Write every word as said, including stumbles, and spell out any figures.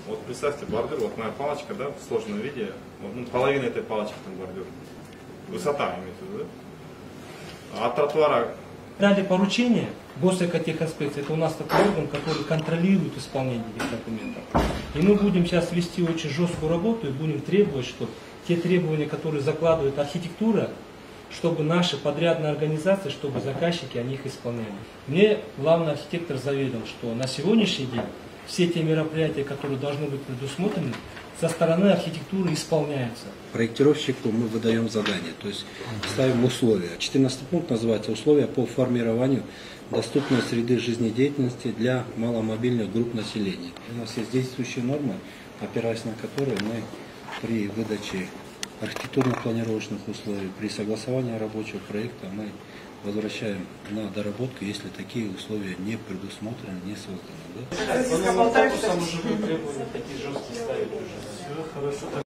Вот представьте, бордюр, вот моя палочка, да, в сложном виде, вот, ну, половина этой палочки там бордюр. Высота имеется в виду, да? А от тротуара... Дали поручение, Госэкотехинспекции, это у нас такой орган, который контролирует исполнение этих документов. И мы будем сейчас вести очень жесткую работу и будем требовать, что те требования, которые закладывает архитектура, чтобы наши подрядные организации, чтобы заказчики о них исполняли. Мне главный архитектор заверил, что на сегодняшний день все те мероприятия, которые должны быть предусмотрены, со стороны архитектуры исполняются. Проектировщику мы выдаем задание, то есть ставим условия. четырнадцатый пункт называется «Условия по формированию доступной среды жизнедеятельности для маломобильных групп населения». У нас есть действующие нормы, опираясь на которые мы при выдаче архитектурно-планировочных условий, при согласовании рабочего проекта мы возвращаем на доработку, если такие условия не предусмотрены, не созданы. Да? По новым статусам уже вы требования такие жесткие ставили уже. Все хорошо.